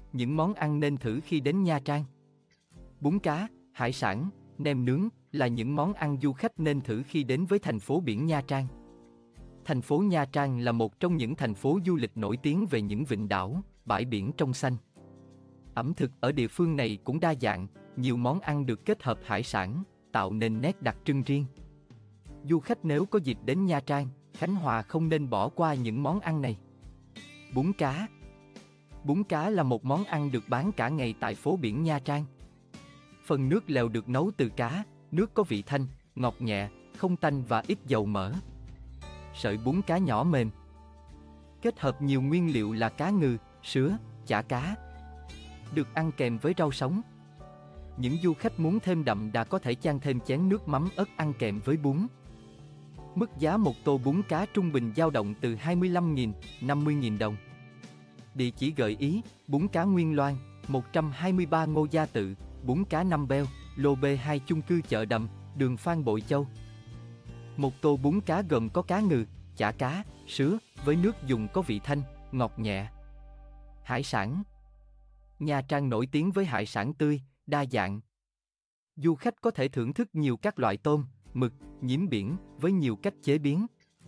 những món ăn nên thử khi đến Nha Trang. Bún cá, hải sản, nem nướng là những món ăn du khách nên thử khi đến với thành phố biển Nha Trang. Thành phố Nha Trang là một trong những thành phố du lịch nổi tiếng về những vịnh đảo, bãi biển trong xanh. Ẩm thực ở địa phương này cũng đa dạng, nhiều món ăn được kết hợp hải sản, tạo nên nét đặc trưng riêng. Du khách nếu có dịp đến Nha Trang, Khánh Hòa không nên bỏ qua những món ăn này. Bún cá. Bún cá là một món ăn được bán cả ngày tại phố biển Nha Trang. Phần nước lèo được nấu từ cá, nước có vị thanh, ngọt nhẹ, không tanh và ít dầu mỡ. Sợi bún cá nhỏ mềm. Kết hợp nhiều nguyên liệu là cá ngừ, sứa, chả cá. Được ăn kèm với rau sống. Những du khách muốn thêm đậm đà có thể chan thêm chén nước mắm ớt ăn kèm với bún. Mức giá một tô bún cá trung bình dao động từ 25.000, 50.000 đồng. Địa chỉ gợi ý: bún cá Nguyên Loan, 123 Ngô Gia Tự, bún cá Năm Beo, lô B2 chung cư Chợ Đầm, đường Phan Bội Châu. Một tô bún cá gồm có cá ngừ, chả cá, sứa, với nước dùng có vị thanh, ngọt nhẹ. Hải sản. Nha Trang nổi tiếng với hải sản tươi, đa dạng. Du khách có thể thưởng thức nhiều các loại tôm, mực, nhím biển với nhiều cách chế biến.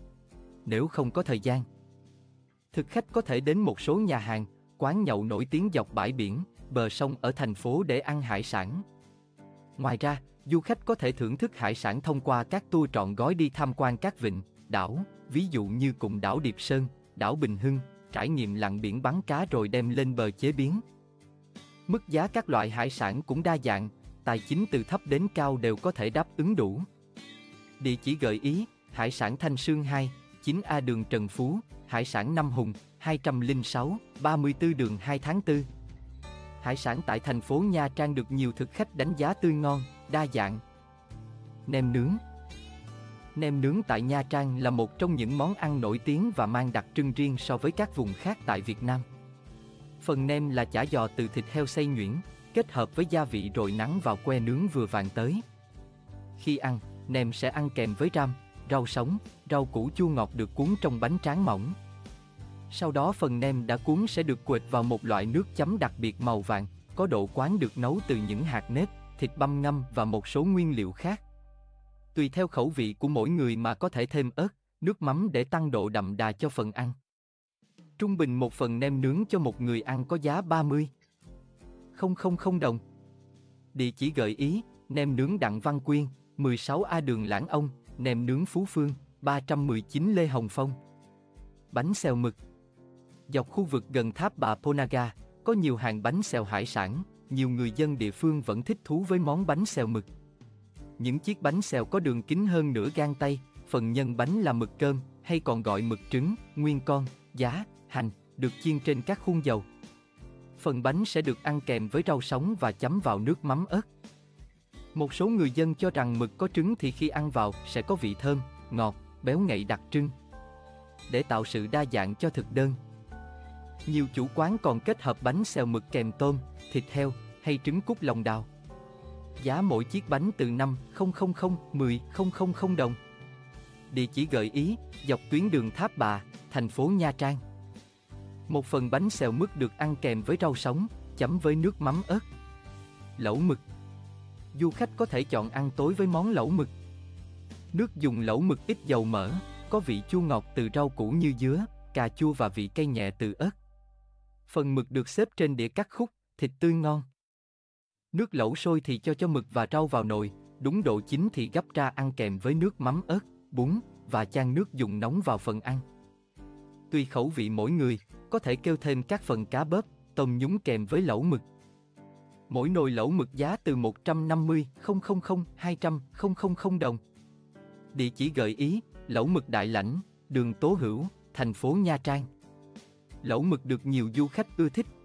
Nếu không có thời gian, thực khách có thể đến một số nhà hàng, quán nhậu nổi tiếng dọc bãi biển, bờ sông ở thành phố để ăn hải sản. Ngoài ra, du khách có thể thưởng thức hải sản thông qua các tour trọn gói đi tham quan các vịnh, đảo, ví dụ như cụm đảo Điệp Sơn, đảo Bình Hưng, trải nghiệm lặn biển bắn cá rồi đem lên bờ chế biến. Mức giá các loại hải sản cũng đa dạng, tài chính từ thấp đến cao đều có thể đáp ứng đủ. Địa chỉ gợi ý: Hải sản Thanh Sương 2, 9A đường Trần Phú, Hải sản Năm Hùng, 206, 34 đường 2 tháng 4. Hải sản tại thành phố Nha Trang được nhiều thực khách đánh giá tươi ngon, đa dạng. Nem nướng. Nem nướng tại Nha Trang là một trong những món ăn nổi tiếng và mang đặc trưng riêng so với các vùng khác tại Việt Nam. Phần nem là chả giò từ thịt heo xay nhuyễn, kết hợp với gia vị rồi nắn vào que nướng vừa vàng tới. Khi ăn, nem sẽ ăn kèm với ram, rau sống, rau củ chua ngọt được cuốn trong bánh tráng mỏng. Sau đó phần nem đã cuốn sẽ được quệt vào một loại nước chấm đặc biệt màu vàng, có độ quán được nấu từ những hạt nếp, thịt băm ngâm và một số nguyên liệu khác. Tùy theo khẩu vị của mỗi người mà có thể thêm ớt, nước mắm để tăng độ đậm đà cho phần ăn. Trung bình một phần nem nướng cho một người ăn có giá 30.000 đồng. Địa chỉ gợi ý: nem nướng Đặng Văn Quyên, 16A đường Lãng Ông, nem nướng Phú Phương, 319 Lê Hồng Phong. Bánh xèo mực. Dọc khu vực gần tháp Bà Ponaga, có nhiều hàng bánh xèo hải sản, nhiều người dân địa phương vẫn thích thú với món bánh xèo mực. Những chiếc bánh xèo có đường kính hơn nửa gang tay, phần nhân bánh là mực cơm, hay còn gọi mực trứng, nguyên con, giá, hành, được chiên trên các khuôn dầu. Phần bánh sẽ được ăn kèm với rau sống và chấm vào nước mắm ớt. Một số người dân cho rằng mực có trứng thì khi ăn vào sẽ có vị thơm, ngọt, béo ngậy đặc trưng. Để tạo sự đa dạng cho thực đơn, nhiều chủ quán còn kết hợp bánh xèo mực kèm tôm, thịt heo hay trứng cút lòng đào. Giá mỗi chiếc bánh từ 5.000-10.000 đồng. Địa chỉ gợi ý: dọc tuyến đường Tháp Bà, thành phố Nha Trang. Một phần bánh xèo mực được ăn kèm với rau sống, chấm với nước mắm ớt. Lẩu mực. Du khách có thể chọn ăn tối với món lẩu mực. Nước dùng lẩu mực ít dầu mỡ, có vị chua ngọt từ rau củ như dứa, cà chua và vị cay nhẹ từ ớt. Phần mực được xếp trên đĩa cắt khúc, thịt tươi ngon. Nước lẩu sôi thì cho mực và rau vào nồi, đúng độ chín thì gắp ra ăn kèm với nước mắm ớt, bún và chan nước dùng nóng vào phần ăn. Tùy khẩu vị mỗi người, có thể kêu thêm các phần cá bớp, tôm nhúng kèm với lẩu mực. Mỗi nồi lẩu mực giá từ 150.000-200.000 đồng. Địa chỉ gợi ý: lẩu mực Đại Lãnh, đường Tố Hữu, thành phố Nha Trang. Lẩu mực được nhiều du khách ưa thích,